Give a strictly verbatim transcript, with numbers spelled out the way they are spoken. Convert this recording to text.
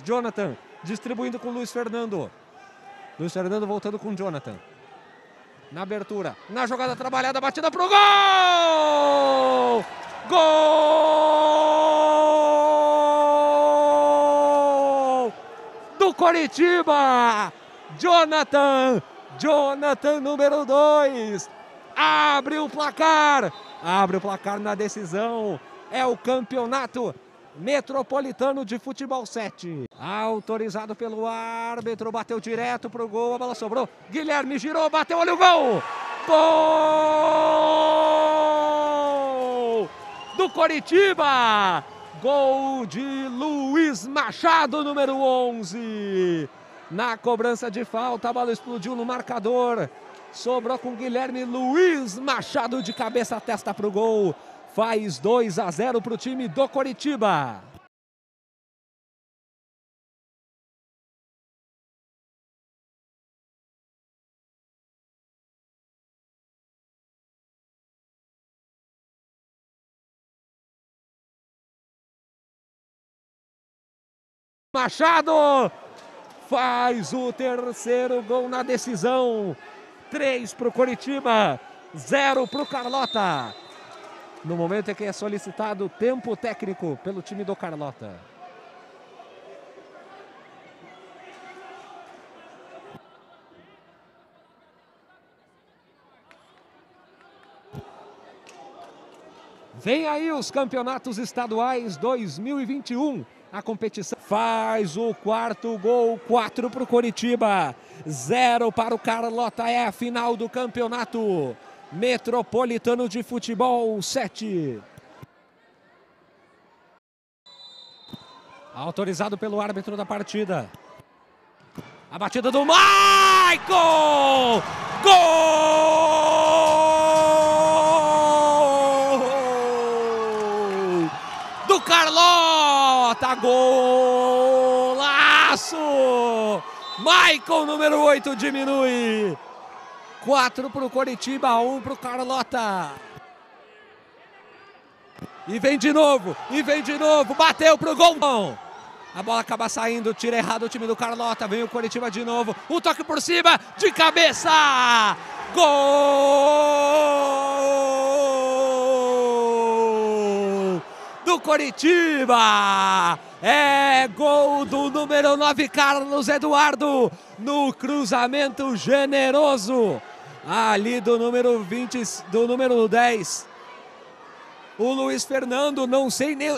Jonathan distribuindo com o Luiz Fernando. Luiz Fernando voltando com o Jonathan. Na abertura, na jogada trabalhada, batida pro gol! Gol! Do Coritiba! Jonathan! Jonathan, número dois! Abre o placar! Abre o placar na decisão. É o Campeonato Metropolitano de Futebol sete. Autorizado pelo árbitro, bateu direto pro gol, a bola sobrou. Guilherme girou, bateu, olha o gol! Gol! Do Coritiba! Gol de Luiz Machado, número onze. Na cobrança de falta, a bola explodiu no marcador. Sobrou com Guilherme. Luiz Machado de cabeça, testa pro gol. Faz dois a zero para o time do Coritiba. Machado faz o terceiro gol na decisão. três para o Coritiba, zero para o Carlota. No momento em que é solicitado tempo técnico pelo time do Carlota. Vem aí os campeonatos estaduais dois mil e vinte e um. A competição faz o quarto gol, quatro para o Coritiba, zero para o Carlota. É a final do campeonato Metropolitano de Futebol sete. Autorizado pelo árbitro da partida. A batida do Maicon! Gol! Do Carlota! Golaço! Maicon, número oito, diminui. quatro para o Coritiba, um para o Carlota. E vem de novo, e vem de novo, bateu pro gol. A bola acaba saindo, tira errado o time do Carlota, vem o Coritiba de novo, um toque por cima, de cabeça! Gol! Do Coritiba! É gol do número nove, Carlos Eduardo, no cruzamento generoso. Ali do número vinte, do número dez. O Luiz Fernando, não sei nem,